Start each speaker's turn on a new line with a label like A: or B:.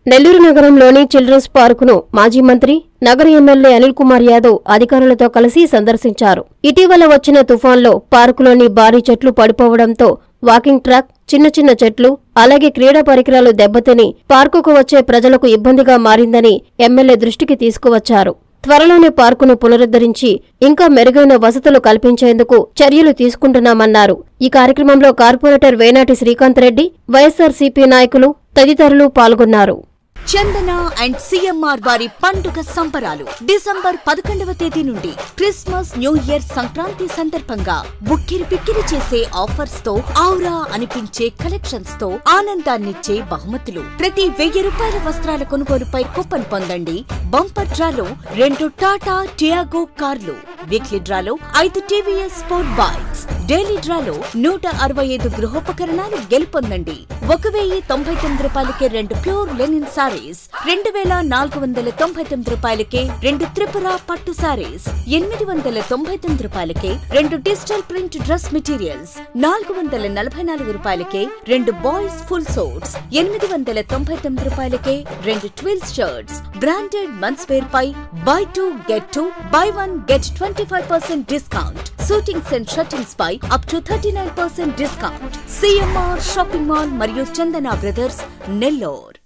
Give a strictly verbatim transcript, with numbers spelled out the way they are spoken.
A: నెల్లూరు నగరంలోని చిల్డ్రన్స్ పార్కును మాజీ మంత్రి నగర ఎమ్మెల్యే అనిల్ కుమార్ యాదవ్ అధికారులతో కలిసి సందర్శించారు. ఇటీవల వచ్చిన తుఫాన్లో పార్కులోని భారీ చెట్లు పడిపోవడంతో వాకింగ్ ట్రాక్, చిన్న చిన్న చెట్లు, అలాగే క్రీడా పరికరాలు దెబ్బతిని పార్కుకు వచ్చే ప్రజలకు ఇబ్బందిగా మారిందని ఎమ్మెల్యే దృష్టికి తీసుకువచ్చారు. త్వరలోనే పార్కును పునరుద్ధరించి ఇంకా మెరుగైన వసతులు కల్పించేందుకు చర్యలు తీసుకుంటున్నామన్నారు. ఈ కార్యక్రమంలో కార్పొరేటర్ వేనాటి శ్రీకాంత్ రెడ్డి, వైఎస్సార్సీపీ నాయకులు తదితరులు పాల్గొన్నారు.
B: చందన అండ్ సిఎంఆర్ వారి పండుగ సంబరాలు డిసెంబర్ పదకొండవ తేదీ నుండి క్రిస్మస్, న్యూ ఇయర్, సంక్రాంతి సందర్భంగా బుక్కిరి పిక్కిరి చేసే ఆఫర్స్ తో, ఔరా అనిపించే కలెక్షన్స్ తో ఆనందాన్నిచ్చే బహుమతులు. ప్రతి వెయ్యి రూపాయల వస్త్రాల కొనుగోలుపై కూపన్ పొందండి. బంపర్ డ్రాలో రెండు టాటా టియాగో కార్లు, వీక్లీ డ్రాలో ఐదు టీవీఎస్ స్పోర్ట్ బైక్స్, డైలీ డ్రాలో నూట అరవై ఐదు గృహోపకరణాలు గెలుపొందండి. ఒక వెయ్యి తొంభై తొమ్మిది రూపాయలకే రెండు ప్యూర్ లెనిన్ సారీస్, రెండు వేల నాలుగు వందల తొంభై తొమ్మిది రూపాయలకే రెండు త్రిపుర పట్టు సారీస్, ఎనిమిది వందల తొంభై తొమ్మిది రూపాయలకే రెండు డిజిటల్ ప్రింట్ డ్రెస్ మెటీరియల్స్, నాలుగు వందల నలభై నాలుగు రూపాయలకే రెండు బాయ్స్ ఫుల్ సోట్స్, ఎనిమిది వందల తొంభై తొమ్మిది రూపాయలకే రెండు twills shirts. Branded men's wear పై buy two get two, buy one get twenty five percent discount. Shootings and shirtings పై up to thirty nine percent discount. CMR shopping mall మరియు చందన బ్రదర్స్, నెల్లూరు.